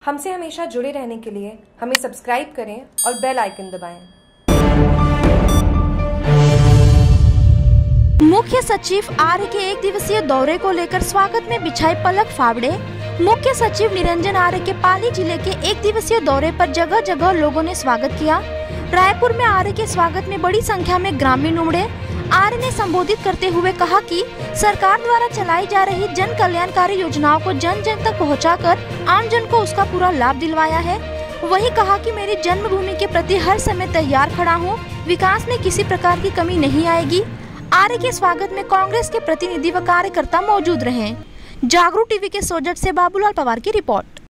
हमसे हमेशा जुड़े रहने के लिए हमें सब्सक्राइब करें और बेल आइकन दबाएं। मुख्य सचिव आर्य के एक दिवसीय दौरे को लेकर स्वागत में बिछाई पलक फावड़े। मुख्य सचिव निरंजन आर्य के पाली जिले के एक दिवसीय दौरे पर जगह जगह लोगों ने स्वागत किया। रायपुर में आर्य के स्वागत में बड़ी संख्या में ग्रामीण उमड़े। आर्य ने संबोधित करते हुए कहा कि सरकार द्वारा चलाई जा रही जन कल्याणकारी योजनाओं को जन जन तक पहुंचाकर आम जन को उसका पूरा लाभ दिलवाया है। वही कहा कि मेरी जन्मभूमि के प्रति हर समय तैयार खड़ा हूं, विकास में किसी प्रकार की कमी नहीं आएगी। आर्य के स्वागत में कांग्रेस के प्रतिनिधि व कार्यकर्ता मौजूद रहे। जागरूक टीवी के सोजट से बाबूलाल पवार की रिपोर्ट।